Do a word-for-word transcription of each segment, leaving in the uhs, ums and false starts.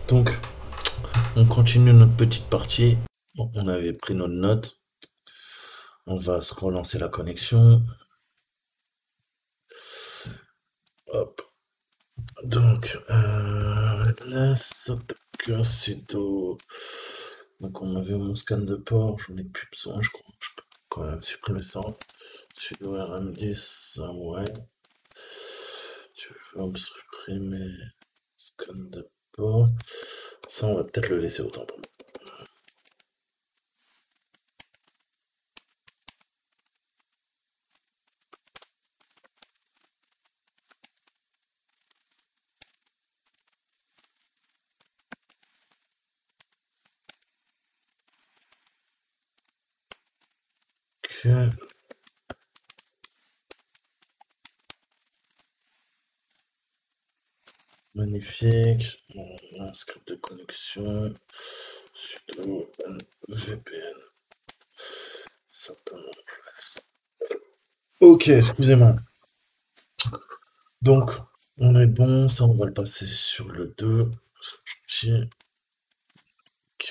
Donc, on continue notre petite partie. Bon, on avait pris notre note. On va se relancer la connexion. Hop. Donc, euh, laisse sudo. Donc, on avait mon scan de port. J'en ai plus besoin, je crois. Je peux quand même supprimer ça. Sudo R M dix, ça, ouais. Tu veux supprimer scan de port. Ça, on va peut-être le laisser autant pour moi. Ok. Magnifique. Bon, script de connexion. Sudo V P N. Ça peut Ok, excusez-moi. Donc, on est bon. Ça, on va le passer sur le deux. Gentil. Ok.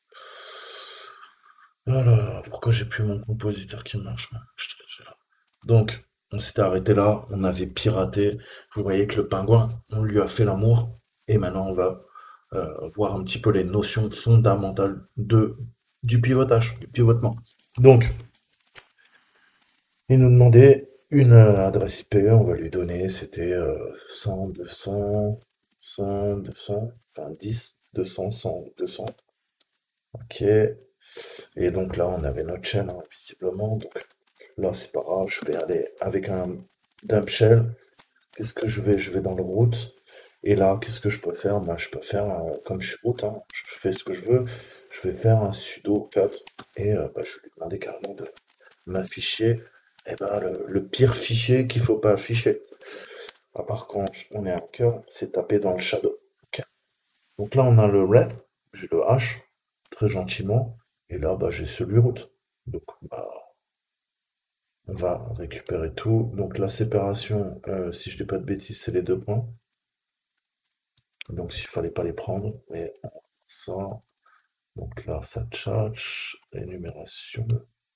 Voilà. Pourquoi j'ai plus mon compositeur qui marche, moi? Donc, on s'était arrêté là. On avait piraté. Vous voyez que le pingouin, on lui a fait l'amour. Et maintenant, on va euh, voir un petit peu les notions fondamentales de, du pivotage, du pivotement. Donc, il nous demandait une euh, adresse I P, on va lui donner, c'était euh, cent, deux cents, cent, deux cents, enfin dix, deux cents, cent, deux cents. Ok. Et donc là, on avait notre shell, hein, visiblement. Donc là, c'est pas grave, je vais aller avec un dump shell. Qu'est-ce que je vais? Je vais dans le root. Et là, qu'est-ce que je peux faire? Bah, je peux faire, euh, comme je suis root, hein, je fais ce que je veux. Je vais faire un sudo cut et euh, bah, je vais lui demander carrément de m'afficher eh ben, le, le pire fichier qu'il faut pas afficher. À part quand on est un cœur, c'est taper dans le shadow. Ok. Donc là, on a le red, j'ai le H, très gentiment. Et là, bah, j'ai celui root. Donc, bah, on va récupérer tout. Donc la séparation, euh, si je dis pas de bêtises, c'est les deux points. Donc s'il fallait pas les prendre, mais ça. Donc là, ça tchatch, énumération,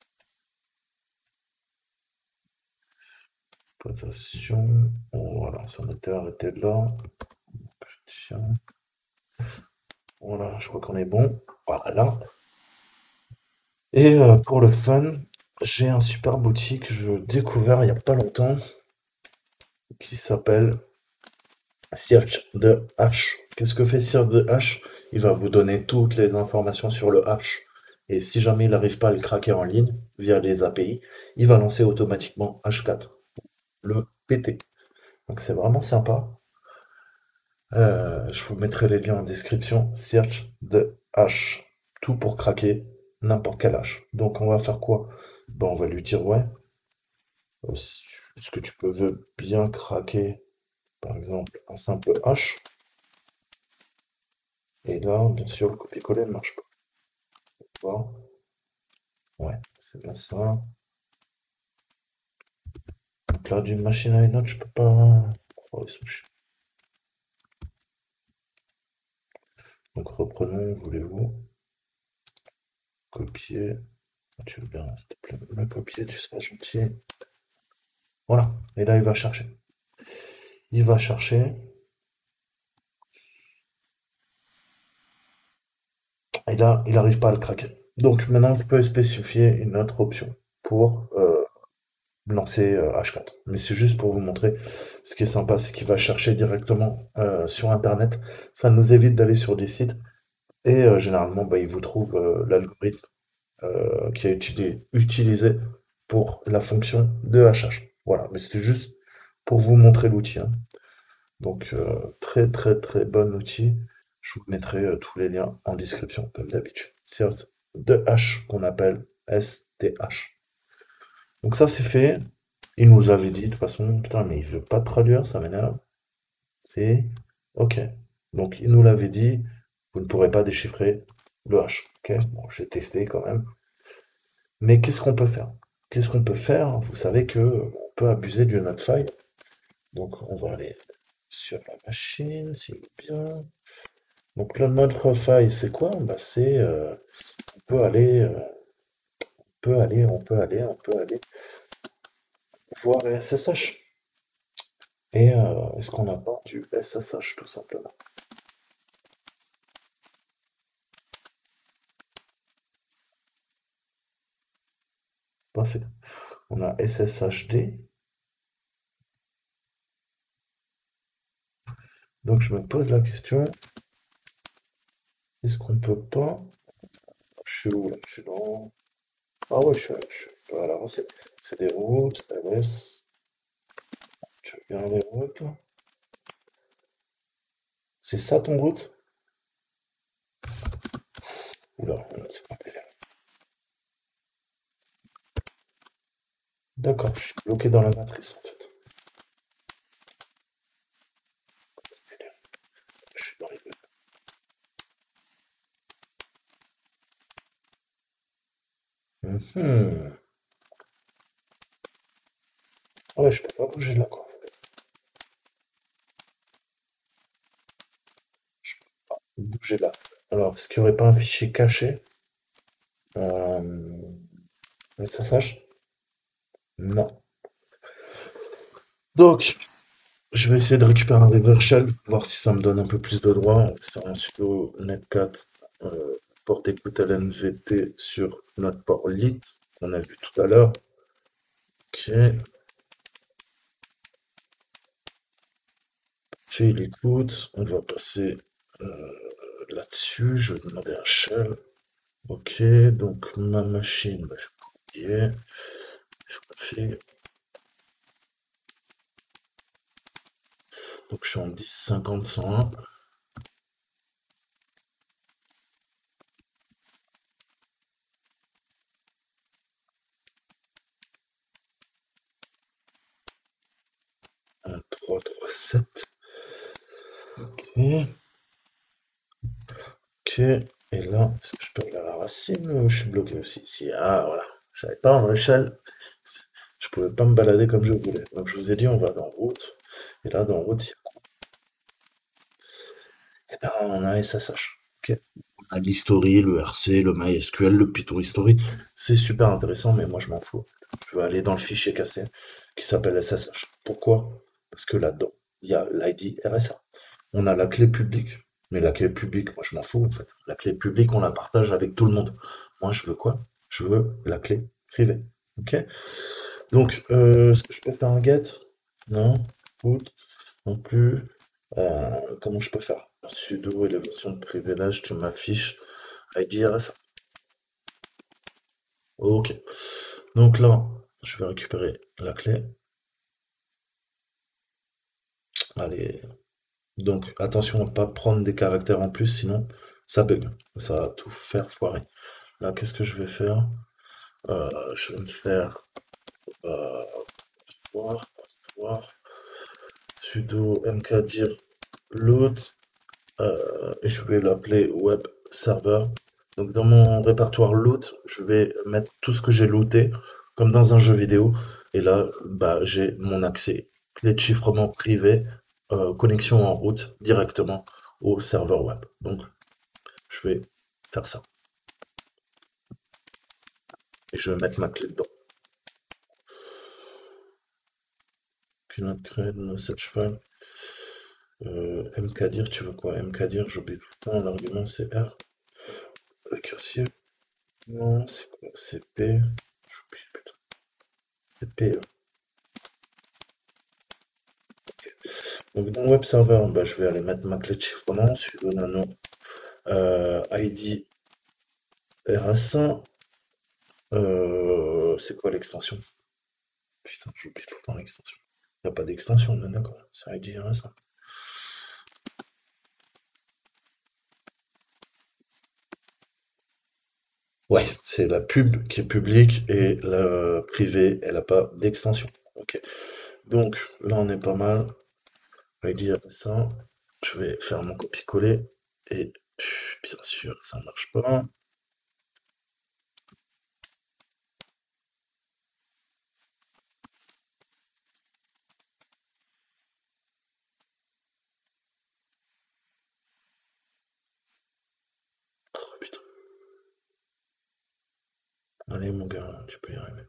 exploitation. Bon, voilà, ça m'était arrêté là. Tiens. Voilà, je crois qu'on est bon. Voilà. Et euh, pour le fun, j'ai un super outil que j'ai découvert il y a pas longtemps qui s'appelle Search the Hash. Qu'est-ce que fait Search the Hash? Il va vous donner toutes les informations sur le hash. Et si jamais il n'arrive pas à le craquer en ligne via les A P I, il va lancer automatiquement hash quatre, le P T. Donc c'est vraiment sympa. Euh, je vous mettrai les liens en description. Search the hash. Tout pour craquer n'importe quel hash. Donc on va faire quoi? Ben, on va lui dire ouais. euh, Est-ce que tu peux veux bien craquer, par exemple, un simple hash? Et là, bien sûr, le copier-coller ne marche pas. Ouais, c'est bien ça. Donc là, d'une machine à une autre, je peux pas. Oh, ils sont chiants. Donc reprenons, voulez-vous copier? Tu veux bien, s'il te plaît, me copier, tu seras gentil. Voilà. Et là, il va chercher. Il va chercher. Et là, il n'arrive pas à le craquer. Donc maintenant, tu peux spécifier une autre option pour euh, lancer euh, hash quatre. Mais c'est juste pour vous montrer. Ce qui est sympa, c'est qu'il va chercher directement euh, sur Internet. Ça nous évite d'aller sur des sites. Et euh, généralement, bah, il vous trouve euh, l'algorithme euh, qui est utilisé, utilisé pour la fonction de hachage. Voilà, mais c'était juste pour vous montrer l'outil, hein. Donc, euh, très très très bon outil. Je vous mettrai euh, tous les liens en description, comme d'habitude. C'est de H qu'on appelle S T H. Donc ça c'est fait. Il nous avait dit de toute façon, putain, mais il veut pas traduire, ça m'énerve. C'est OK. Donc il nous l'avait dit, vous ne pourrez pas déchiffrer le H. Ok, bon, j'ai testé quand même. Mais qu'est-ce qu'on peut faire? Qu'est-ce qu'on peut faire? Vous savez que on peut abuser du NotFile. Donc on va aller sur la machine, s'il veut bien. Donc le mode profile, c'est quoi? Bah, c'est euh, on peut aller, euh, on peut aller, on peut aller, on peut aller voir les S S H. Et euh, est-ce qu'on n'a pas du S S H tout simplement? Pas fait. On a S S H D. Donc je me pose la question, est-ce qu'on peut pas... Je suis où là? Je suis dans... Ah ouais, je suis, je suis... Voilà, c'est c'est des routes, L S. Tu regardes les routes là? C'est ça ton route? Oula, c'est pas clair. D'accord, je suis bloqué dans la matrice en fait. Je suis dans les deux. Mhm. Ah ouais, je peux pas bouger là quoi. Je peux bouger là. Alors, est-ce qu'il n'y aurait pas un fichier caché? Euh... S S H? Non. Donc, je vais essayer de récupérer un reverse shell, voir si ça me donne un peu plus de droits. On va se faire un sudo netcat euh, port d'écoute L N V P sur notre port lit qu'on a vu tout à l'heure. Ok, ok, il écoute. On va passer euh, là-dessus. Je vais demander un shell. Ok, donc ma machine, bah, je copier. Je config. Donc je suis en dix cinquante cent un. un trois trois sept. Ok. Ok, et là, est-ce que je peux aller à la racine ou je suis bloqué aussi ici? Ah voilà, je savais pas en échelle, je pouvais pas me balader comme je voulais. Donc je vous ai dit, on va dans route, et là dans route, il y a- eh ben, on a S S H. Ok. On a l'history, le R C, le MySQL, le Python history. C'est super intéressant, mais moi je m'en fous. Je vais aller dans le fichier cassé qui s'appelle S S H. Pourquoi? Parce que là-dedans, il y a l'I D R S A. On a la clé publique. Mais la clé publique, moi je m'en fous en fait. La clé publique, on la partage avec tout le monde. Moi je veux quoi? Je veux la clé privée. Ok? Donc, euh, est-ce que je peux faire un get? Non. Put? Non plus. Euh, comment je peux faire? Sudo élévation de privilège, tu m'affiches I D R S A. Ok. Donc là, je vais récupérer la clé. Allez. Donc attention à pas prendre des caractères en plus, sinon ça bug. Ça va tout faire foirer. Là, qu'est-ce que je vais faire? Euh, je vais me faire euh, voir, voir, sudo mkdir load euh, et je vais l'appeler web server. Donc dans mon répertoire loot, je vais mettre tout ce que j'ai looté comme dans un jeu vidéo. Et là, bah, j'ai mon accès, clé de chiffrement privé, euh, connexion en route directement au serveur web. Donc je vais faire ça et je vais mettre ma clé dedans. Cannot create no such file. Euh, mkdir, tu veux quoi? Mkdir, j'oublie tout le temps, l'argument c'est R. Cursive, non, c'est quoi? C'est P. J'oublie, putain. C'est P. hein. Donc dans le web server, bah, je vais aller mettre ma clé de chiffrement, sudo nano euh, I D R S un. Euh, c'est quoi l'extension? Putain, j'oublie tout le temps l'extension. Il n'y a pas d'extension, on est d'accord. C'est I D R S un. Ouais, c'est la pub qui est publique et la privée, elle n'a pas d'extension. Ok. Donc là, on est pas mal. I D R S un. Je vais faire mon copier-coller. Et bien sûr, ça marche pas. Allez, mon gars, tu peux y arriver.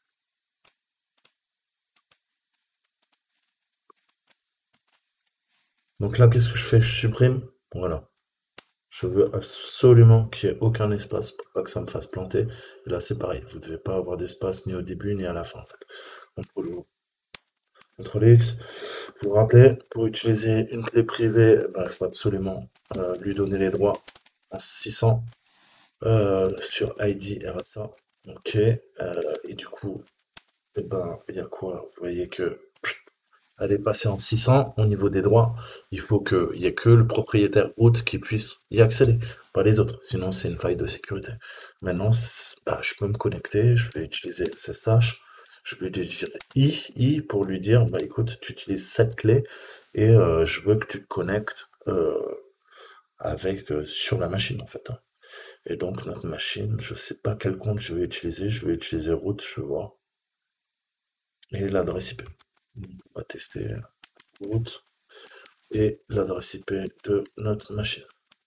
Donc là, qu'est-ce que je fais? Je supprime. Voilà. Je veux absolument qu'il n'y ait aucun espace pour pas que ça me fasse planter. Et là, c'est pareil. Vous ne devez pas avoir d'espace ni au début ni à la fin, en fait. contrôle contrôle X. Vous vous rappelez, pour utiliser une clé privée, ben, il faut absolument euh, lui donner les droits à six cents euh, sur I D R S A. Ok. Euh, et du coup, eh ben, il y a quoi? Vous voyez que elle est passée en six cents au niveau des droits. Il faut qu'il y ait que le propriétaire root qui puisse y accéder, pas les autres. Sinon, c'est une faille de sécurité. Maintenant, c'est- bah, je peux me connecter, je vais utiliser S S H, je vais lui dire I, I pour lui dire, bah écoute, tu utilises cette clé et euh, je veux que tu te connectes euh, avec euh, sur la machine en fait, hein. Et donc notre machine, je sais pas quel compte je vais utiliser, je vais utiliser root, je vais voir, et l'adresse I P. On va tester root et l'adresse I P de notre machine.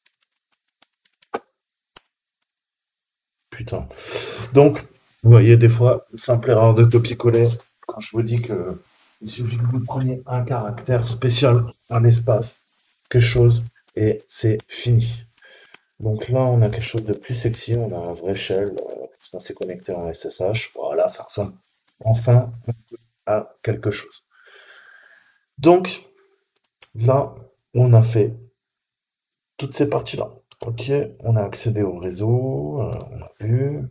Putain. Donc, vous voyez, des fois, une simple erreur de copier-coller, quand je vous dis que il suffit que vous preniez un caractère spécial, un espace, quelque chose, et c'est fini. Donc là, on a quelque chose de plus sexy, on a un vrai shell, euh, parce qu'on s'est connecté en S S H. Voilà, ça ressemble enfin à quelque chose. Donc, là, on a fait toutes ces parties-là. Ok, on a accédé au réseau, euh, on a vu,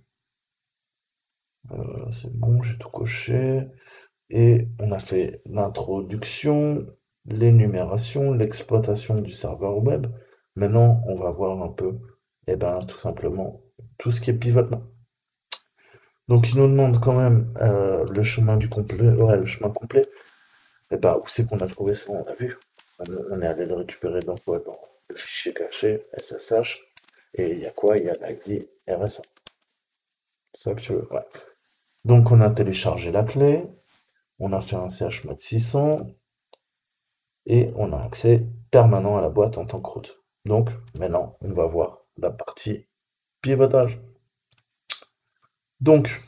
euh, c'est bon, j'ai tout coché. Et on a fait l'introduction, l'énumération, l'exploitation du serveur web. Maintenant, on va voir un peu, eh ben, tout simplement, tout ce qui est pivotement. Donc, il nous demande quand même euh, le chemin du complet, ouais, le chemin complet. Eh ben, où c'est qu'on a trouvé ça? On a vu. On on est allé le récupérer dans quoi? Dans le fichier caché, S S H. Et il y a quoi? Il y a l'I D R S A. C'est ça que tu veux? Ouais. Donc, on a téléchargé la clé. On a fait un chmod six cents. Et on a accès permanent à la boîte en tant que route. Donc maintenant, on va voir la partie pivotage. Donc,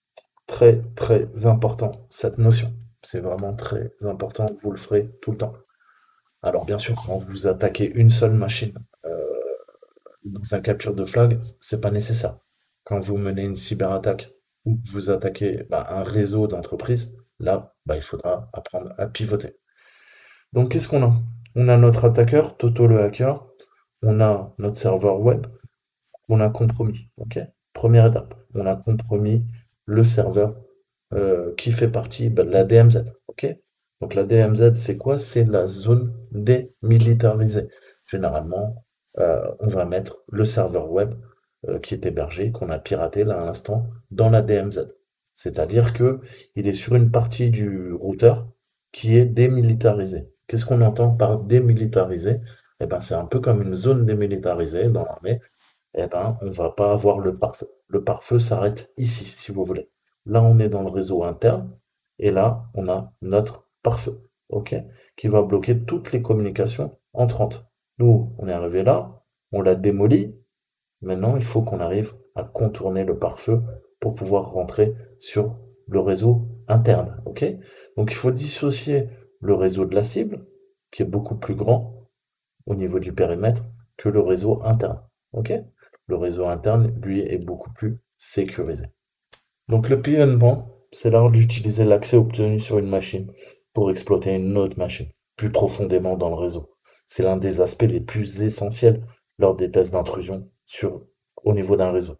très très important cette notion. C'est vraiment très important, vous le ferez tout le temps. Alors bien sûr, quand vous attaquez une seule machine euh, dans un capture de flag, c'est pas nécessaire. Quand vous menez une cyberattaque ou que vous attaquez bah, un réseau d'entreprise, là, bah, il faudra apprendre à pivoter. Donc qu'est-ce qu'on a? On a notre attaqueur, Toto le hacker, on a notre serveur web, on a compromis. Ok. Première étape, on a compromis le serveur euh, qui fait partie bah, de la D M Z. Ok. Donc la D M Z, c'est quoi? C'est la zone démilitarisée. Généralement, euh, on va mettre le serveur web euh, qui est hébergé, qu'on a piraté là à l'instant, dans la D M Z. C'est-à-dire que il est sur une partie du routeur qui est démilitarisée. Qu'est-ce qu'on entend par démilitarisé? Eh ben, c'est un peu comme une zone démilitarisée dans l'armée. Eh ben, on va pas avoir le pare-feu. Le pare-feu s'arrête ici, si vous voulez. Là, on est dans le réseau interne, et là, on a notre pare-feu, ok, qui va bloquer toutes les communications entrantes. Nous, on est arrivé là, on l'a démoli. Maintenant, il faut qu'on arrive à contourner le pare-feu pour pouvoir rentrer sur le réseau interne, ok? Donc, il faut dissocier le réseau de la cible, qui est beaucoup plus grand, au niveau du périmètre que le réseau interne. Ok. Le réseau interne, lui, est beaucoup plus sécurisé. Donc le pivotement, c'est l'art d'utiliser l'accès obtenu sur une machine pour exploiter une autre machine plus profondément dans le réseau. C'est l'un des aspects les plus essentiels lors des tests d'intrusion sur au niveau d'un réseau.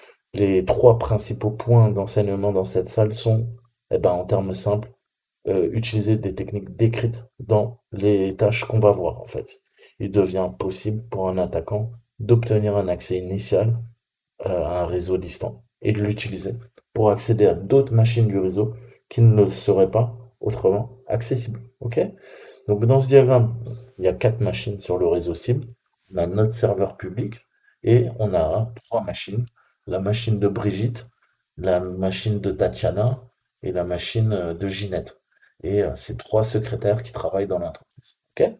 Les trois principaux points d'enseignement dans cette salle sont, eh ben, en termes simples, euh, utiliser des techniques décrites dans les tâches qu'on va voir en fait. Il devient possible pour un attaquant d'obtenir un accès initial euh, à un réseau distant et de l'utiliser pour accéder à d'autres machines du réseau qui ne le seraient pas autrement accessibles. Ok? Donc dans ce diagramme, il y a quatre machines sur le réseau cible. On a notre serveur public et on a trois machines. La machine de Brigitte, la machine de Tatiana et la machine euh, de Ginette. Et euh, c'est trois secrétaires qui travaillent dans l'entreprise. Ok.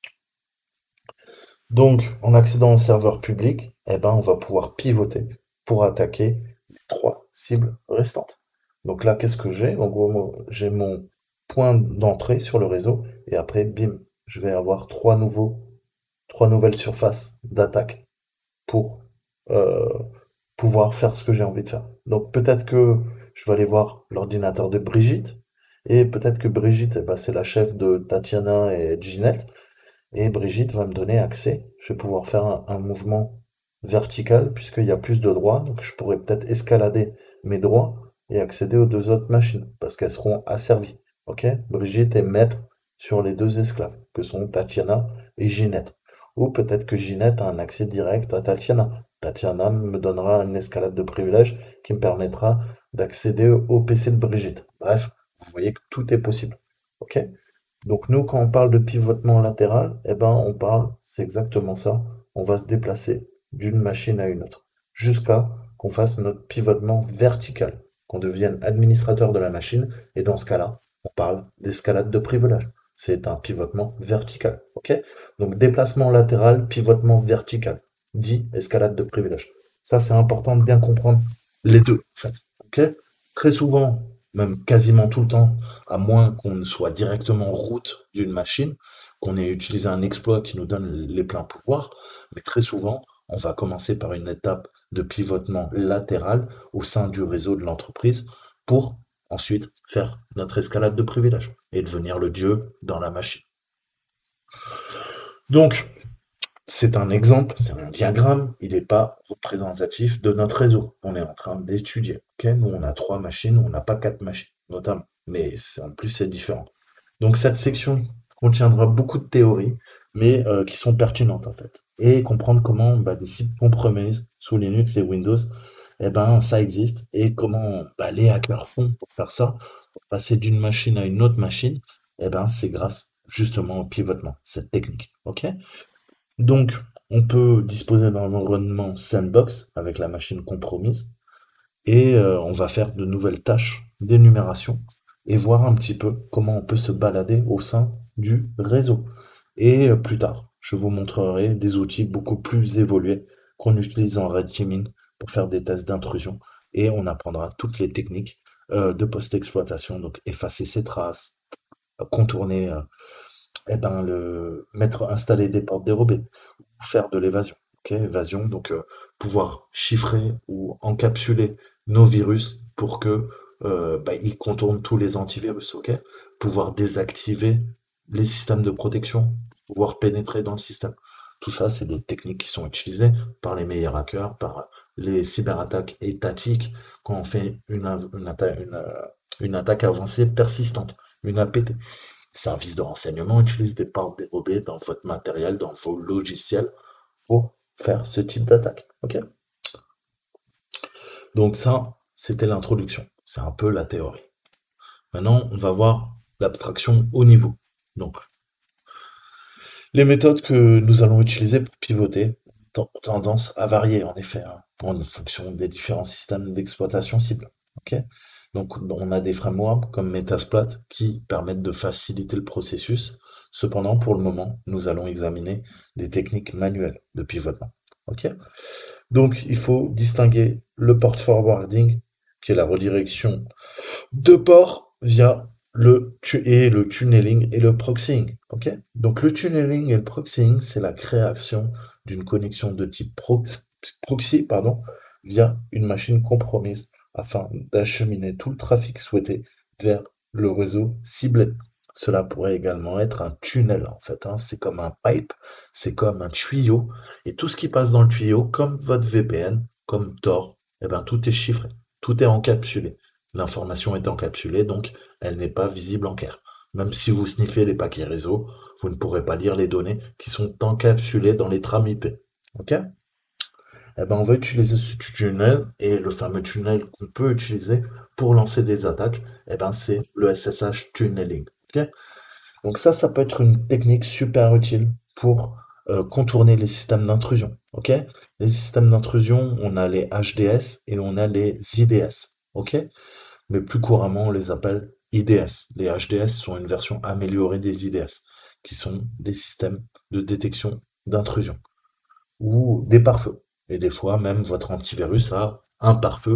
Donc, en accédant au serveur public, eh ben, on va pouvoir pivoter pour attaquer les trois cibles restantes. Donc là, qu'est-ce que j'ai? En gros, moi, j'ai mon point d'entrée sur le réseau et après, bim, je vais avoir trois nouveaux, trois nouvelles surfaces d'attaque pour euh, pouvoir faire ce que j'ai envie de faire. Donc peut-être que je vais aller voir l'ordinateur de Brigitte et peut-être que Brigitte, eh ben, c'est la chef de Tatiana et Ginette et Brigitte va me donner accès. Je vais pouvoir faire un, un mouvement vertical puisqu'il y a plus de droits. Donc je pourrais peut-être escalader mes droits et accéder aux deux autres machines parce qu'elles seront asservies. Ok? Brigitte est maître sur les deux esclaves que sont Tatiana et Ginette. Ou peut-être que Ginette a un accès direct à Tatiana. Tatiana me donnera une escalade de privilèges qui me permettra d'accéder au P C de Brigitte. Bref, vous voyez que tout est possible. Ok? Donc nous, quand on parle de pivotement latéral, eh ben on parle, c'est exactement ça. On va se déplacer d'une machine à une autre, jusqu'à qu'on fasse notre pivotement vertical, qu'on devienne administrateur de la machine, et dans ce cas-là, on parle d'escalade de privilège. C'est un pivotement vertical, ok? Donc déplacement latéral, pivotement vertical, dit escalade de privilège. Ça, c'est important de bien comprendre les deux, en fait, ok? Très souvent, même quasiment tout le temps, à moins qu'on ne soit directement route d'une machine, qu'on ait utilisé un exploit qui nous donne les pleins pouvoirs, mais très souvent, on va commencer par une étape de pivotement latéral au sein du réseau de l'entreprise pour ensuite faire notre escalade de privilèges et devenir le dieu dans la machine. Donc, c'est un exemple, c'est un diagramme, il n'est pas représentatif de notre réseau. On est en train d'étudier. Ok, nous, on a trois machines, on n'a pas quatre machines, notamment. Mais c'est- en plus, c'est différent. Donc cette section contiendra beaucoup de théories, mais euh, qui sont pertinentes en fait. Et comprendre comment bah, des cibles compromises sous Linux et Windows, eh ben ça existe. Et comment bah, les hackers font pour faire ça, pour passer d'une machine à une autre machine, eh ben c'est grâce justement au pivotement, cette technique. Ok? Donc on peut disposer d'un environnement sandbox avec la machine compromise et euh, on va faire de nouvelles tâches d'énumération et voir un petit peu comment on peut se balader au sein du réseau. Et euh, plus tard, je vous montrerai des outils beaucoup plus évolués qu'on utilise en red teaming pour faire des tests d'intrusion et on apprendra toutes les techniques euh, de post-exploitation, donc effacer ses traces, contourner, euh, eh ben, le, mettre, installer des portes dérobées, faire de l'évasion. Ok, évasion, donc euh, pouvoir chiffrer ou encapsuler nos virus pour que euh, bah, ils contournent tous les antivirus. Ok, pouvoir désactiver les systèmes de protection, pouvoir pénétrer dans le système. Tout ça, c'est des techniques qui sont utilisées par les meilleurs hackers, par les cyberattaques étatiques, quand on fait une, av- une, atta- une, euh, une attaque avancée persistante, une A P T. Services de renseignement utilisent des portes dérobées dans votre matériel, dans vos logiciels pour faire ce type d'attaque. Ok? Donc ça, c'était l'introduction. C'est un peu la théorie. Maintenant, on va voir l'abstraction haut niveau. Donc, les méthodes que nous allons utiliser pour pivoter ont tendance à varier, en effet, hein, en fonction des différents systèmes d'exploitation cible. Ok? Donc, on a des frameworks comme Metasploit qui permettent de faciliter le processus. Cependant, pour le moment, nous allons examiner des techniques manuelles de pivotement. Ok? Donc, il faut distinguer le port forwarding, qui est la redirection de port via le tu et le tunneling et le proxying. Ok? Donc, le tunneling et le proxying, c'est la création d'une connexion de type pro- proxy, pardon, via une machine compromise afin d'acheminer tout le trafic souhaité vers le réseau ciblé. Cela pourrait également être un tunnel, en fait, hein. C'est comme un pipe, c'est comme un tuyau, et tout ce qui passe dans le tuyau, comme votre V P N, comme Tor, eh ben, tout est chiffré, tout est encapsulé. L'information est encapsulée, donc elle n'est pas visible en clair. Même si vous sniffez les paquets réseau, vous ne pourrez pas lire les données qui sont encapsulées dans les trames I P. Ok? Eh ben, on va utiliser ce tunnel et le fameux tunnel qu'on peut utiliser pour lancer des attaques, eh ben, c'est le S S H tunneling. Ok? Donc ça, ça peut être une technique super utile pour euh, contourner les systèmes d'intrusion. Ok? Les systèmes d'intrusion, on a les H D S et on a les I D S. Ok? Mais plus couramment, on les appelle I D S. Les H D S sont une version améliorée des I D S, qui sont des systèmes de détection d'intrusion ou des pare-feux. Et des fois, même votre antivirus a un pare-feu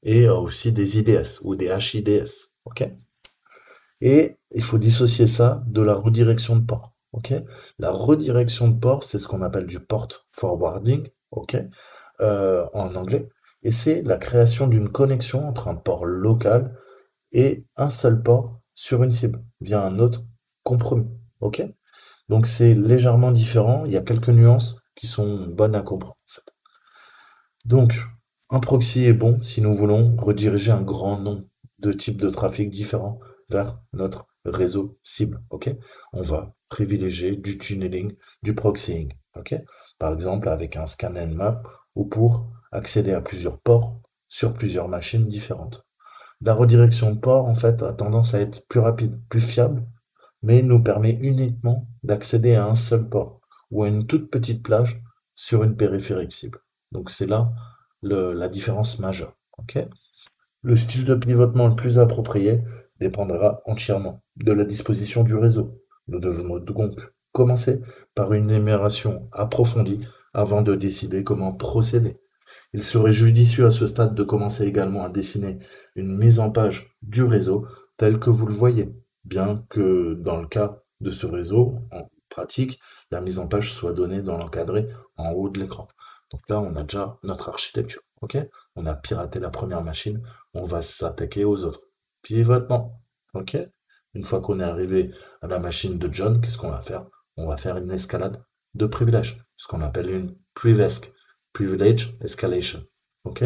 et euh, aussi des I D S ou des H I D S. Ok? Et il faut dissocier ça de la redirection de port. Ok? La redirection de port, c'est ce qu'on appelle du port forwarding, ok? Euh, en anglais. Et c'est la création d'une connexion entre un port local et un seul port sur une cible via un autre compromis. Ok? Donc c'est légèrement différent. Il y a quelques nuances qui sont bonnes à comprendre, en fait. Donc, un proxy est bon si nous voulons rediriger un grand nombre de types de trafic différents vers notre réseau cible. Ok? On va privilégier du tunneling, du proxying. Ok? Par exemple, avec un scan and map ou pour accéder à plusieurs ports sur plusieurs machines différentes. La redirection de port, en fait, a tendance à être plus rapide, plus fiable, mais nous permet uniquement d'accéder à un seul port ou à une toute petite plage sur une périphérique cible. Donc c'est là le- la différence majeure. Ok. Le style de pivotement le plus approprié dépendra entièrement de la disposition du réseau. Nous devons donc commencer par une énumération approfondie avant de décider comment procéder. Il serait judicieux à ce stade de commencer également à dessiner une mise en page du réseau tel que vous le voyez, bien que dans le cas de ce réseau, en pratique, la mise en page soit donnée dans l'encadré en haut de l'écran. Donc là, on a déjà notre architecture. Ok? On a piraté la première machine, on va s'attaquer aux autres. Pivotement. Ok? Une fois qu'on est arrivé à la machine de John, qu'est-ce qu'on va faire? On va faire une escalade de privilèges, ce qu'on appelle une privesc. Privilege Escalation. Ok?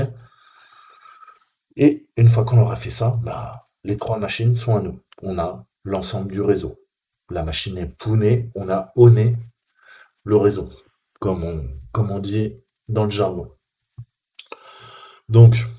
Et une fois qu'on aura fait ça, bah, les trois machines sont à nous. On a l'ensemble du réseau. La machine est pounée, on a honné le réseau, comme on, comme on dit dans le jargon. Donc,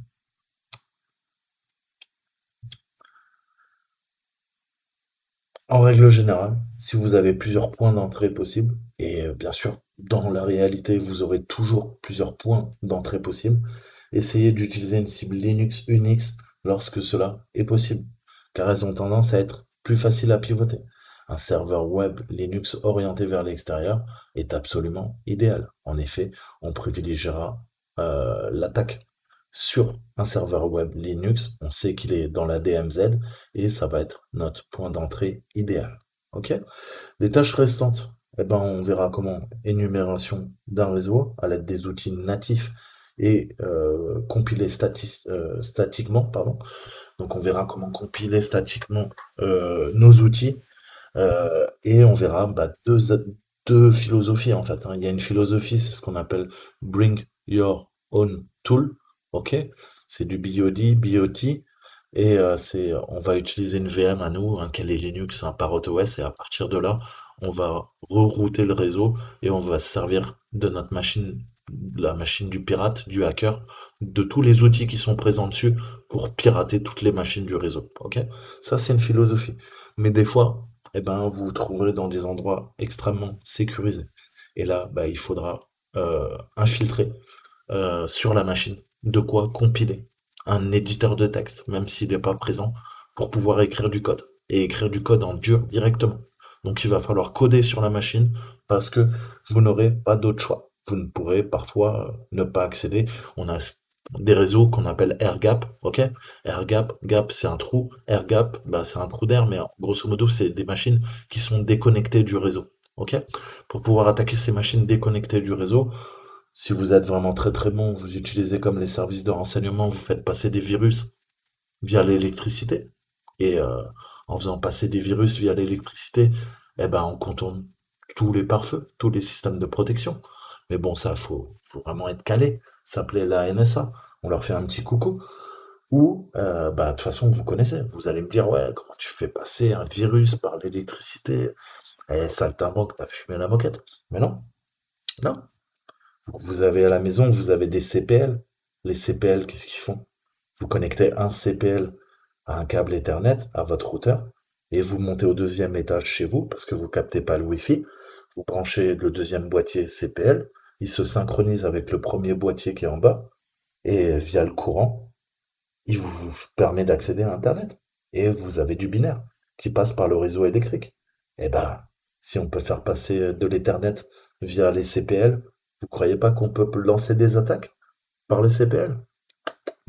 en règle générale, si vous avez plusieurs points d'entrée possibles, et euh, bien sûr, dans la réalité, vous aurez toujours plusieurs points d'entrée possibles, essayez d'utiliser une cible Linux Unix lorsque cela est possible, car elles ont tendance à être plus faciles à pivoter. Un serveur web Linux orienté vers l'extérieur est absolument idéal. En effet, on privilégiera euh, l'attaque sur un serveur web Linux. On sait qu'il est dans la D M Z et ça va être notre point d'entrée idéal. Ok? Les tâches restantes, eh ben, on verra comment énumération d'un réseau à l'aide des outils natifs et euh, compiler stati- euh, statiquement, pardon. Donc on verra comment compiler statiquement euh, nos outils euh, et on verra bah, deux, deux philosophies en fait, hein. Il y a une philosophie, c'est ce qu'on appelle Bring Your Own Tool, ok? C'est du B O D, B O T, et euh, c'est, on va utiliser une V M à nous, un Kali Linux, un Parrot O S, et à partir de là, on va rerouter le réseau et on va se servir de notre machine, de la machine du pirate, du hacker, de tous les outils qui sont présents dessus pour pirater toutes les machines du réseau, ok? Ça, c'est une philosophie. Mais des fois, eh ben, vous vous trouverez dans des endroits extrêmement sécurisés. Et là, bah, il faudra euh, infiltrer euh, sur la machine de quoi compiler un éditeur de texte, même s'il n'est pas présent, pour pouvoir écrire du code. Et écrire du code en dur directement. Donc il va falloir coder sur la machine parce que vous n'aurez pas d'autre choix. Vous ne pourrez parfois euh, ne pas accéder. On a des réseaux qu'on appelle air gap, ok? Air gap, gap c'est un trou, air gap, bah, c'est un trou d'air, mais grosso modo c'est des machines qui sont déconnectées du réseau, ok? Pour pouvoir attaquer ces machines déconnectées du réseau, si vous êtes vraiment très très bon, vous utilisez comme les services de renseignement, vous faites passer des virus via l'électricité. Et euh, en faisant passer des virus via l'électricité, eh ben on contourne tous les pare-feux, tous les systèmes de protection. Mais bon, ça, faut, faut vraiment être calé. Ça s'appelait la N S A. On leur fait un petit coucou. Ou, euh, bah, de toute façon, vous connaissez. Vous allez me dire, ouais, comment tu fais passer un virus par l'électricité? Eh, saltimbanque, t'as fumé la moquette. Mais non, non. Vous avez à la maison, vous avez des C P L. Les C P L, qu'est-ce qu'ils font? Vous connectez un C P L à un câble Ethernet à votre routeur et vous montez au deuxième étage chez vous parce que vous captez pas le Wi-Fi. Vous branchez le deuxième boîtier C P L, il se synchronise avec le premier boîtier qui est en bas et via le courant, il vous permet d'accéder à Internet. Et vous avez du binaire qui passe par le réseau électrique. Et ben, si on peut faire passer de l'Ethernet via les C P L, vous croyez pas qu'on peut lancer des attaques par le C P L?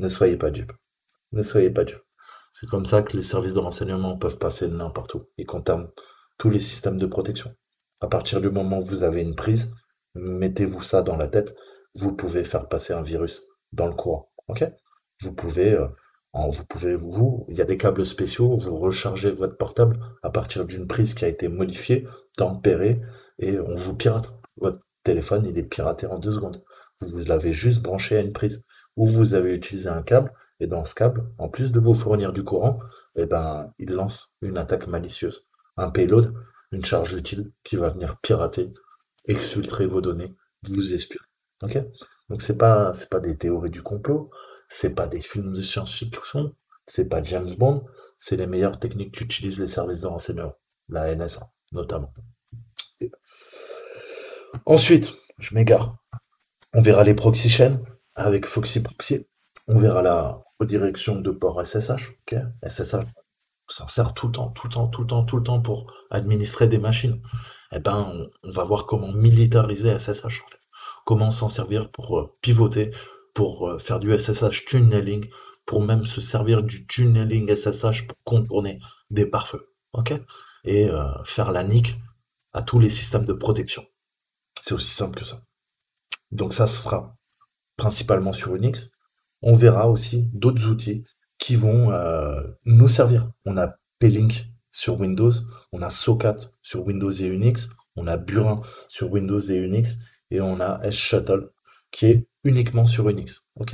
Ne soyez pas dupes. Ne soyez pas dupes. C'est comme ça que les services de renseignement peuvent passer de n'importe où. Ils contournent tous les systèmes de protection. À partir du moment où vous avez une prise, mettez-vous ça dans la tête, vous pouvez faire passer un virus dans le courant. Ok? Vous pouvez, euh, en- vous pouvez, vous, il y a des câbles spéciaux, vous rechargez votre portable à partir d'une prise qui a été modifiée, tempérée, et on vous pirate. Votre téléphone, il est piraté en deux secondes. Vous l'avez juste branché à une prise. Ou vous avez utilisé un câble, et dans ce câble, en plus de vous fournir du courant, eh ben, il lance une attaque malicieuse, un payload, une charge utile qui va venir pirater, exfiltrer vos données, vous espionner. Ok? Donc c'est pas, c'est pas des théories du complot, c'est pas des films de science-fiction, c'est pas James Bond, c'est les meilleures techniques qu'utilisent les services de renseignement, la N S A notamment. Et ensuite, je m'égare. On verra les proxy chains avec Foxy Proxy. On verra la redirection de port S S H. Ok, S S H, on s'en sert tout le temps, tout le temps, tout le temps, tout le temps pour administrer des machines. Eh ben, on, on va voir comment militariser S S H en fait. Comment s'en servir pour euh, pivoter, pour euh, faire du S S H tunneling, pour même se servir du tunneling S S H pour contourner des pare-feux. Ok, et euh, faire la nique à tous les systèmes de protection. C'est aussi simple que ça. Donc ça, ce sera principalement sur Unix. On verra aussi d'autres outils qui vont euh, nous servir. On a P-Link sur Windows, on a Socat sur Windows et Unix, on a Burin sur Windows et Unix, et on a S-Shuttle qui est uniquement sur Unix. Ok?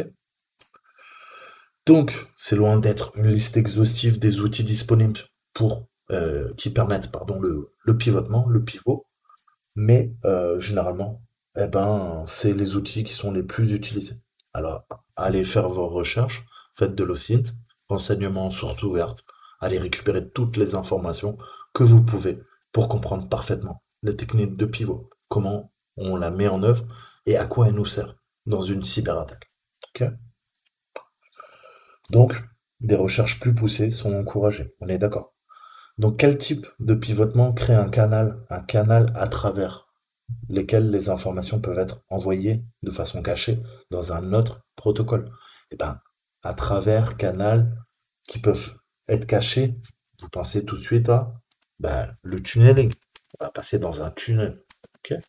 Donc, c'est loin d'être une liste exhaustive des outils disponibles pour euh, qui permettent pardon, le, le pivotement, le pivot, mais euh, généralement, eh ben, c'est les outils qui sont les plus utilisés. Alors, allez faire vos recherches, faites de l'OSINT, renseignements en source ouverte, allez récupérer toutes les informations que vous pouvez pour comprendre parfaitement les techniques de pivot, comment on la met en œuvre et à quoi elle nous sert dans une cyberattaque. Ok? Donc, des recherches plus poussées sont encouragées, on est d'accord. Donc, quel type de pivotement crée un canal, un canal à travers lesquels les informations peuvent être envoyées de façon cachée dans un autre protocole? Eh ben, à travers canaux qui peuvent être cachés, vous pensez tout de suite à ben, le tunneling. On va passer dans un tunnel. Ok.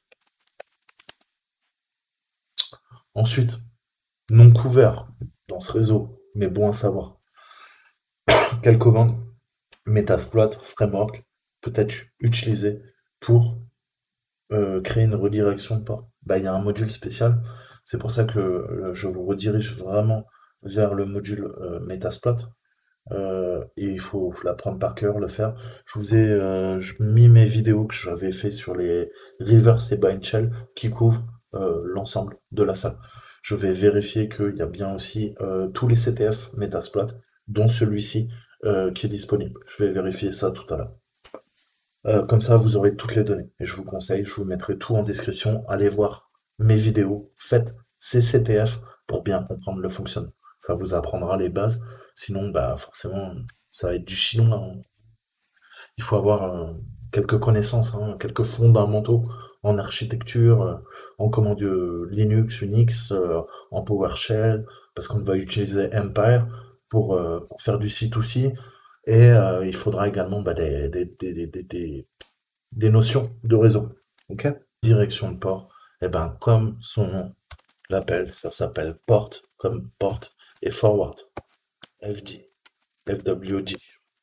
Ensuite, non couvert dans ce réseau, mais bon à savoir. Quelle commande Metasploit Framework peut être utilisée pour euh, créer une redirection de port? Bah, il y a un module spécial. C'est pour ça que euh, je vous redirige vraiment vers le module euh, Metasploit. Euh, et il faut, faut l'apprendre par cœur, le faire. Je vous ai euh, je- mis mes vidéos que j'avais fait sur les reverse et bind shell qui couvrent euh, l'ensemble de la salle. Je vais vérifier qu'il y a bien aussi euh, tous les C T F Metasploit, dont celui-ci euh, qui est disponible. Je vais vérifier ça tout à l'heure. Euh, comme ça, vous aurez toutes les données. Et je vous conseille, je vous mettrai tout en description. Allez voir mes vidéos. Faites ces C T F pour bien comprendre le fonctionnement. Ça vous apprendra les bases. Sinon, bah forcément, ça va être du chinois, hein. Il faut avoir euh, quelques connaissances, hein, quelques fondamentaux en architecture, euh, en comment de Linux, Unix, euh, en PowerShell, parce qu'on va utiliser Empire pour, euh, pour faire du C deux C. Et euh, il faudra également bah, des, des, des, des, des- des- des notions de réseau. Ok? Direction de port, et ben comme son nom l'appelle, ça s'appelle port comme porte et forward. F D, F W D.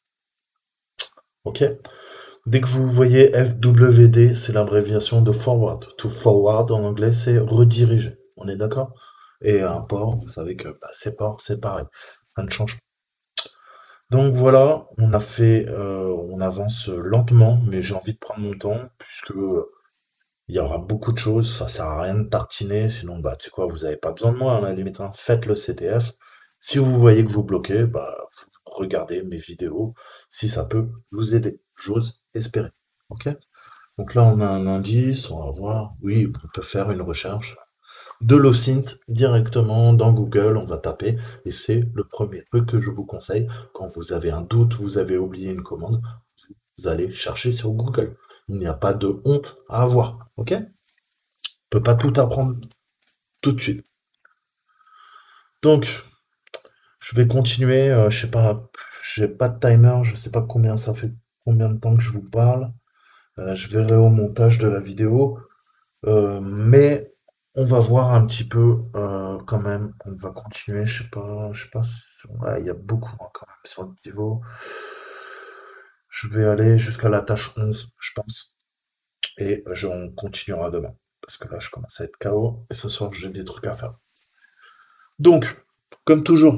Ok? Dès que vous voyez F W D, c'est l'abréviation de forward. To forward en anglais, c'est rediriger. On est d'accord? Et un port, vous savez que bah, c'est port, c'est pareil. Ça ne change pas. Donc voilà, on a fait, euh, on avance lentement, mais j'ai envie de prendre mon temps, puisque il y aura beaucoup de choses, ça sert à rien de tartiner, sinon, bah, tu sais quoi, vous avez pas besoin de moi, hein, à la limite, hein. Faites le C T F. Si vous voyez que vous bloquez, bah, regardez mes vidéos, si ça peut vous aider. J'ose espérer. Ok? Donc là, on a un indice, on va voir. Oui, on peut faire une recherche de l'OSINT directement dans Google, on va taper, et c'est le premier truc que je vous conseille. Quand vous avez un doute, vous avez oublié une commande, vous allez chercher sur Google. Il n'y a pas de honte à avoir. Ok? On peut pas tout apprendre tout de suite. Donc, Je vais continuer, euh, je sais pas, j'ai pas de timer, je sais pas combien ça fait, combien de temps que je vous parle. Euh, je verrai au montage de la vidéo. Euh, mais on va voir un petit peu euh, quand même. On va continuer. Je sais pas, je sais pas. si- Ouais, il y a beaucoup hein, quand même sur le pivot. Je vais aller jusqu'à la tâche onze, je pense. Et je, on continuera demain. Parce que là, je commence à être K O. Et ce soir, j'ai des trucs à faire. Donc, comme toujours,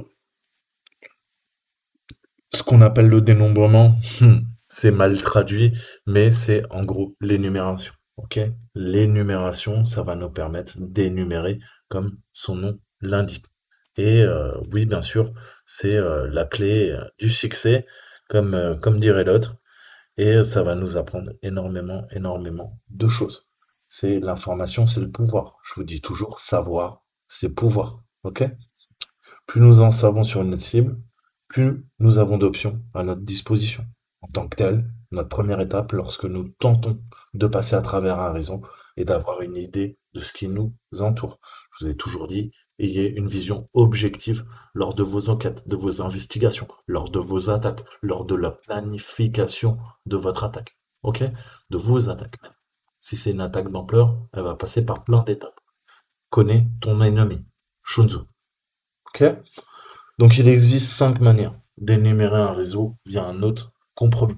ce qu'on appelle le dénombrement, hmm, c'est mal traduit, mais c'est en gros l'énumération. Ok? L'énumération, ça va nous permettre d'énumérer comme son nom l'indique. Et euh, oui, bien sûr, c'est euh, la clé euh, du succès, comme, euh, comme dirait l'autre. Et euh, ça va nous apprendre énormément, énormément de choses. C'est l'information, c'est le pouvoir. Je vous dis toujours, savoir, c'est pouvoir. Ok? Plus nous en savons sur notre cible, plus nous avons d'options à notre disposition. En tant que tel, notre première étape lorsque nous tentons de passer à travers un réseau est d'avoir une idée de ce qui nous entoure. Je vous ai toujours dit, ayez une vision objective lors de vos enquêtes, de vos investigations, lors de vos attaques, lors de la planification de votre attaque. Ok? De vos attaques même. Si c'est une attaque d'ampleur, elle va passer par plein d'étapes. Connais ton ennemi. Shunzu. Ok? Donc il existe cinq manières d'énumérer un réseau via un autre compromis.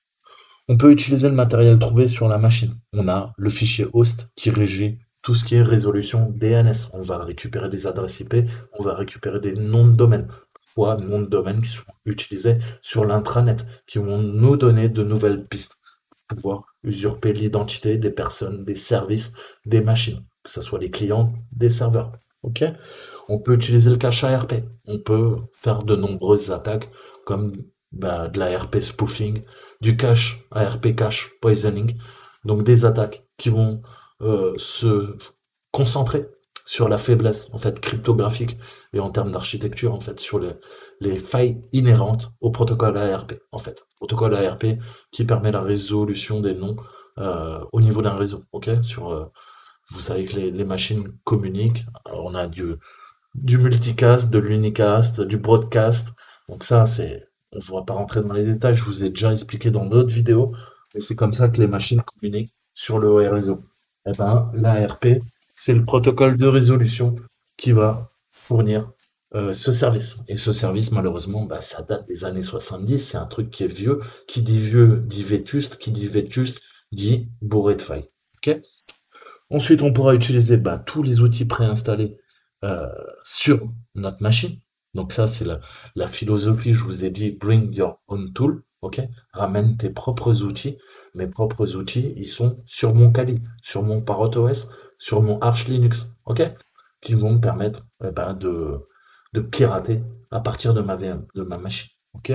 On peut utiliser le matériel trouvé sur la machine. On a le fichier host qui régit tout ce qui est résolution D N S. On va récupérer des adresses I P, on va récupérer des noms de domaine. Soit noms de domaine qui sont utilisés sur l'intranet, qui vont nous donner de nouvelles pistes pour pouvoir usurper l'identité des personnes, des services, des machines, que ce soit les clients, des serveurs. Ok? On peut utiliser le cache A R P. On peut faire de nombreuses attaques comme bah, de la R P spoofing, du cache, A R P cache poisoning. Donc des attaques qui vont euh, se concentrer sur la faiblesse en fait cryptographique et en termes d'architecture en fait sur les, les failles inhérentes au protocole A R P en fait. Protocole A R P qui permet la résolution des noms euh, au niveau d'un réseau. Ok, sur euh, vous savez que les, les machines communiquent. Alors, on a du du multicast, de l'unicast, du broadcast. Donc ça, c'est, on ne va pas rentrer dans les détails, je vous ai déjà expliqué dans d'autres vidéos, mais c'est comme ça que les machines communiquent sur le réseau. Eh ben, l'A R P, c'est le protocole de résolution qui va fournir euh, ce service. Et ce service, malheureusement, bah, ça date des années soixante-dix, c'est un truc qui est vieux. Qui dit vieux dit vétuste, qui dit vétuste dit bourré de failles. Ok. Ensuite, on pourra utiliser bah, tous les outils préinstallés euh, sur notre machine. Donc ça, c'est la, la philosophie, je vous ai dit, bring your own tool, ok? Ramène tes propres outils. Mes propres outils, ils sont sur mon Kali, sur mon ParrotOS, sur mon Arch Linux, ok? Qui vont me permettre eh ben, de, de pirater à partir de ma V M, de ma machine, ok?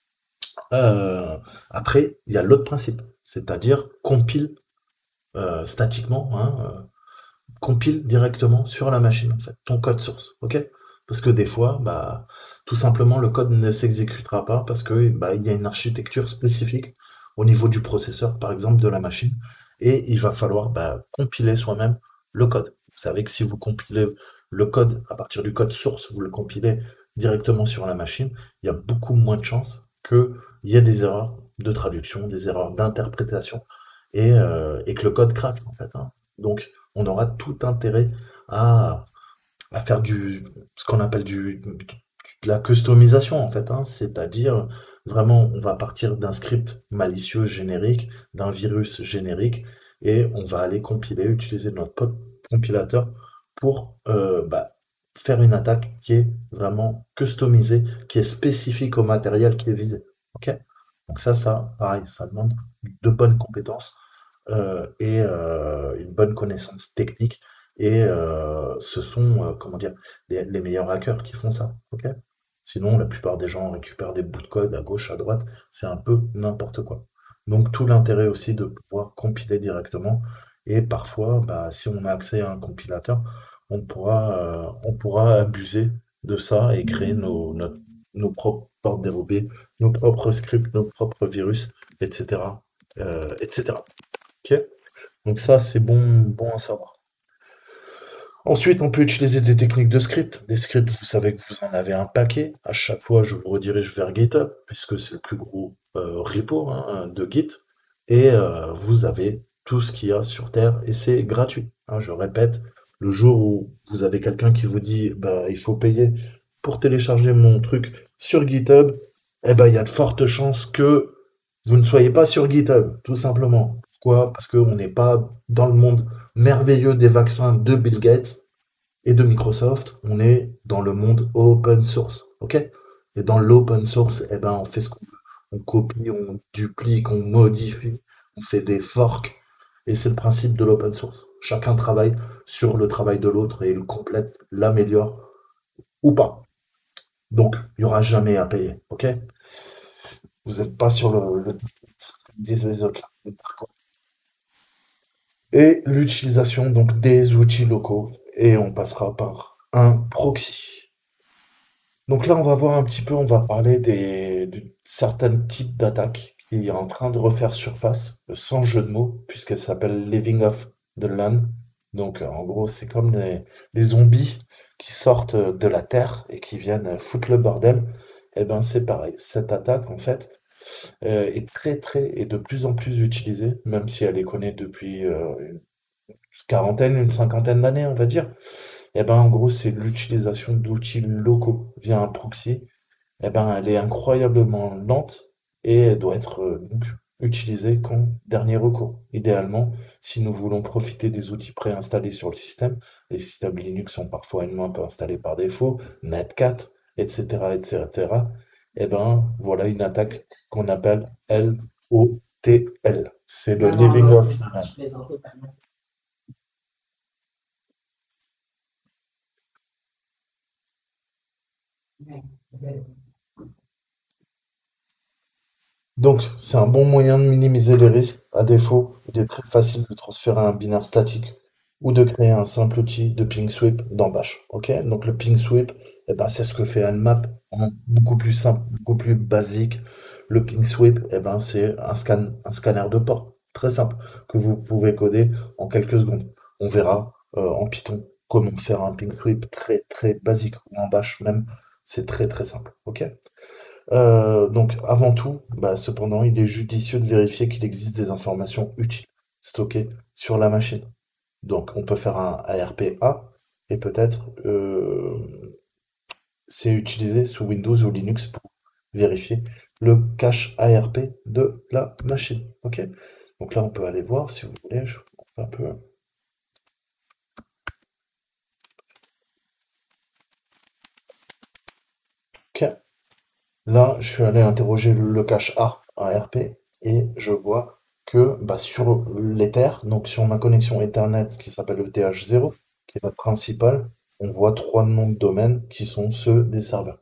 Euh, après, il y a l'autre principe, c'est-à-dire compile euh, statiquement, hein, euh, compile directement sur la machine, en fait, ton code source, ok? Parce que des fois, bah, tout simplement, le code ne s'exécutera pas parce que, bah, il y a une architecture spécifique au niveau du processeur, par exemple, de la machine, et il va falloir, bah, compiler soi-même le code. Vous savez que si vous compilez le code à partir du code source, vous le compilez directement sur la machine, il y a beaucoup moins de chances qu'il y ait des erreurs de traduction, des erreurs d'interprétation, et, euh, et que le code craque, en fait, hein. Donc, on aura tout intérêt à, à faire du, ce qu'on appelle du, de la customisation en fait, hein. C'est-à-dire vraiment on va partir d'un script malicieux générique, d'un virus générique, et on va aller compiler, utiliser notre propre compilateur pour euh, bah, faire une attaque qui est vraiment customisée, qui est spécifique au matériel qui est visé. Ok. Donc ça, ça, pareil, ça demande de bonnes compétences euh, et euh, une bonne connaissance technique. Et euh, ce sont, euh, comment dire, les, les meilleurs hackers qui font ça. Ok. Sinon, la plupart des gens récupèrent des bouts de code à gauche, à droite. C'est un peu n'importe quoi. Donc, tout l'intérêt aussi de pouvoir compiler directement. Et parfois, bah, si on a accès à un compilateur, on pourra, euh, on pourra abuser de ça et créer nos, notre- nos propres portes dérobées, nos propres scripts, nos propres virus, et cetera euh, et cetera. Ok. Donc ça, c'est bon, bon à savoir. Ensuite, on peut utiliser des techniques de script. Des scripts, vous savez que vous en avez un paquet. À chaque fois, je vous redirige vers GitHub, puisque c'est le plus gros euh, repo hein, de Git. Et euh, vous avez tout ce qu'il y a sur Terre, et c'est gratuit. Hein, je répète, le jour où vous avez quelqu'un qui vous dit bah, il faut payer pour télécharger mon truc sur GitHub, eh ben, il y a de fortes chances que vous ne soyez pas sur GitHub, tout simplement. Pourquoi? Parce qu'on n'est pas dans le monde merveilleux des vaccins de Bill Gates et de Microsoft, on est dans le monde open source, ok? Et dans l'open source, eh ben, on fait ce qu'on veut. On copie, on duplique, on modifie, on fait des forks, et c'est le principe de l'open source. Chacun travaille sur le travail de l'autre et il le complète, l'améliore ou pas. Donc, il n'y aura jamais à payer, ok? Vous n'êtes pas sur le, le comme disent les autres là. Et l'utilisation donc des outils locaux, et on passera par un proxy. Donc là, on va voir un petit peu, on va parler des, de certains types d'attaques qui est en train de refaire surface, euh, sans jeu de mots, puisqu'elle s'appelle Living Off the Land. Donc euh, en gros, c'est comme les, les zombies qui sortent euh, de la terre et qui viennent euh, foutre le bordel. Eh ben c'est pareil. Cette attaque, en fait, euh, est très très et de plus en plus utilisée, même si elle est connue depuis euh, une quarantaine, une cinquantaine d'années, on va dire. Eh ben en gros, c'est l'utilisation d'outils locaux via un proxy. Eh ben, elle est incroyablement lente et elle doit être euh, donc utilisée qu'en dernier recours. Idéalement, si nous voulons profiter des outils préinstallés sur le système, les systèmes Linux sont parfois un peu installés par défaut, Netcat, et cetera, et cetera. Eh ben, voilà une attaque qu'on appelle L O T L. C'est le Living Off. Donc, c'est un bon moyen de minimiser les risques. À défaut, il est très facile de transférer un binaire statique ou de créer un simple outil de ping sweep dans Bash. Ok? Donc, le ping sweep, eh ben, c'est ce que fait Nmap en beaucoup plus simple, beaucoup plus basique. Le ping sweep, eh ben, c'est un scan, un scanner de port. Très simple, que vous pouvez coder en quelques secondes. On verra euh, en Python comment faire un ping sweep très très basique, ou en Bash même. C'est très très simple. Ok? Euh, donc, avant tout, bah, cependant, il est judicieux de vérifier qu'il existe des informations utiles stockées sur la machine. Donc, on peut faire un A R P A et peut-être euh, c'est utilisé sous Windows ou Linux pour vérifier le cache A R P de la machine. Ok? Donc là, on peut aller voir si vous voulez. Je vous montre un peu. Ok. Là, je suis allé interroger le cache A à R P et je vois que bah, sur l'Ether, donc sur ma connexion Ethernet qui s'appelle le T H zéro, qui est la principale, on voit trois noms de domaine qui sont ceux des serveurs.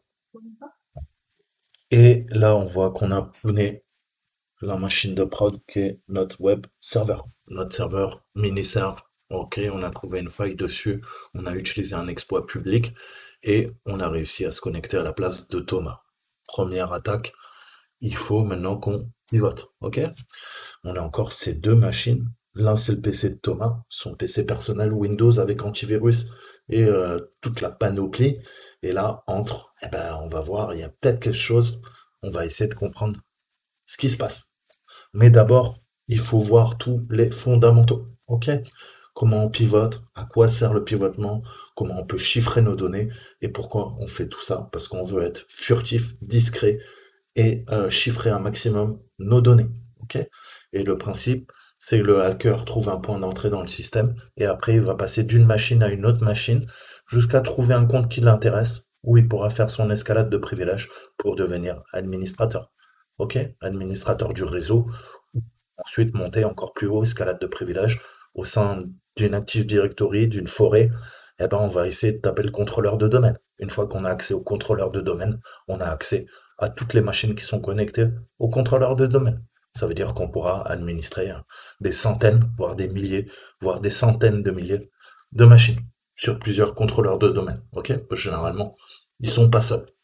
Et là, on voit qu'on a pwné la machine de prod qui est notre web serveur, notre serveur mini-serve. Ok, on a trouvé une faille dessus, on a utilisé un exploit public et on a réussi à se connecter à la place de Thomas. Première attaque, il faut maintenant qu'on pivote, ok? On a encore ces deux machines. L'un, c'est le P C de Thomas, son P C personnel Windows avec antivirus et euh, toute la panoplie. Et là, entre, eh ben, on va voir, il y a peut-être quelque chose. On va essayer de comprendre ce qui se passe. Mais d'abord, il faut voir tous les fondamentaux, ok? Comment on pivote, à quoi sert le pivotement, comment on peut chiffrer nos données et pourquoi on fait tout ça. Parce qu'on veut être furtif, discret et euh, chiffrer un maximum nos données. Ok? Et le principe, c'est que le hacker trouve un point d'entrée dans le système et après il va passer d'une machine à une autre machine jusqu'à trouver un compte qui l'intéresse où il pourra faire son escalade de privilèges pour devenir administrateur. Ok? Administrateur du réseau. Ensuite, monter encore plus haut, escalade de privilèges au sein d'une Active Directory, d'une forêt. Eh ben, on va essayer de taper le contrôleur de domaine. Une fois qu'on a accès au contrôleur de domaine, on a accès à toutes les machines qui sont connectées au contrôleur de domaine. Ça veut dire qu'on pourra administrer hein, des centaines, voire des milliers, voire des centaines de milliers de machines sur plusieurs contrôleurs de domaine. Ok? Généralement, ils sont pas seuls.